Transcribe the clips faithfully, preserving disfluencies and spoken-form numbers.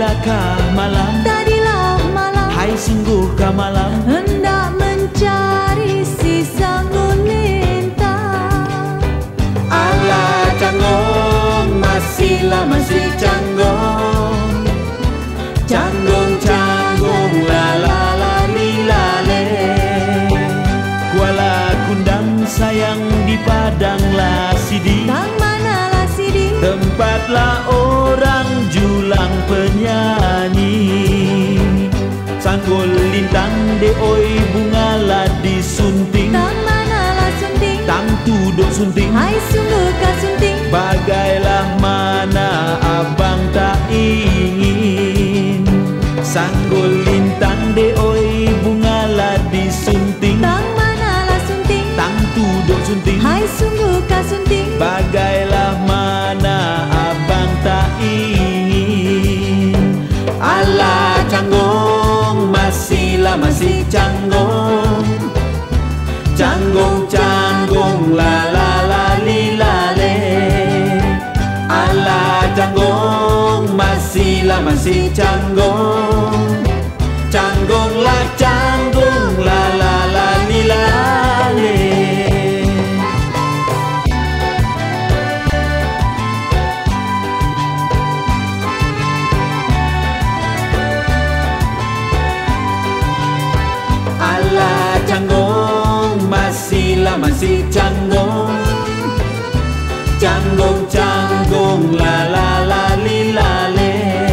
Adakah malam? Tadilah malam. Hai sungguhkah malam? Hendak mencari si Sanggul Lintang. Alah Canggung, masih lama si Canggung. Canggung, Canggung, la la la li la le. Kuala Kundang sayang di Padang Lasidi. Tang mana Lasidi? Tempatlah orang julang penyanyi. Sanggul Lintang de oi bunga lah disunting. Tang mana lah sunting? Tang tuduk sunting. Hai sungguh kah sunting? Bagailah mana abang tak ingin. Sanggul Lintang de oi bunga lah disunting. Tang mana lah sunting? Tang tuduk sunting. Hai sungguh kah sunting? Bagailah mana abang tak ingin. Alah Canggung, masih lama si Canggung. Canggung, Canggung, la la la li la le. Alah Canggung, masih lama si Canggung. Canggung lah Canggung, la la la li la le. Alah Canggung, masih lama si Canggung. Canggung, Canggung, la la la li la le.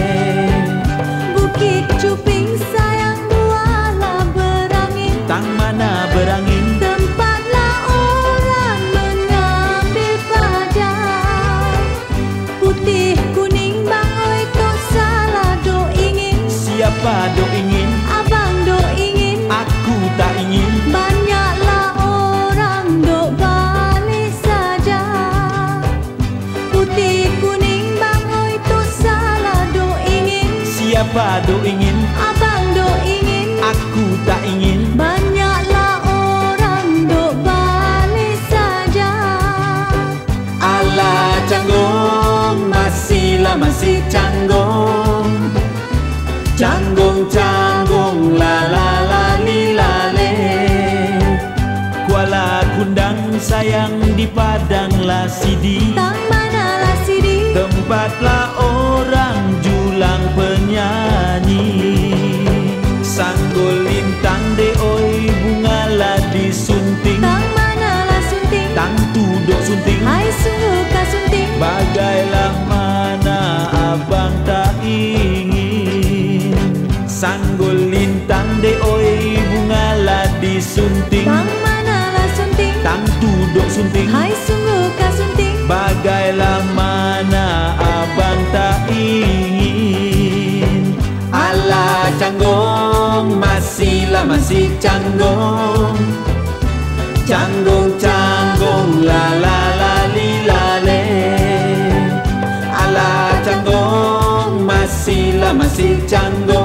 Bukit Cuping sayang buahlah berangin. Tang mana berangin? Tempatlah orang mengambil pajak. Putih kuning bang oi tok salah do ingin. Siapa dok ingin? Abang do ingin. Aku tak ingin. Banyaklah orang dok balik saja. Putih kuning bang oi tok salah do ingin. Siapa dok ingin? Abang do ingin. Aku tak ingin. Banyaklah orang dok balik saja. Alah Canggung, masih lama si Canggung. Canggung, Canggung, la la la li la le. Kuala Kundang sayang di Padang Lasidi. Tang mana Lasidi? Tempatlah orang julang penyanyi. Sanggul Lintang de oi bunga lah disunting. Tang mana lah sunting? Tang tuduk sunting. Hai sungguh kah sunting? Bagailah mana abang tak ingin. Sanggul Lintang de oi bunga lah disunting. Tang mana lah sunting? Tang tuduk sunting. Hai sungguh kah sunting? Bagailah mana abang tak ingin. Alah Canggung, masih lama si Canggung. Canggung, Canggung, la la la li la le. Alah Canggung, masih lama si Canggung.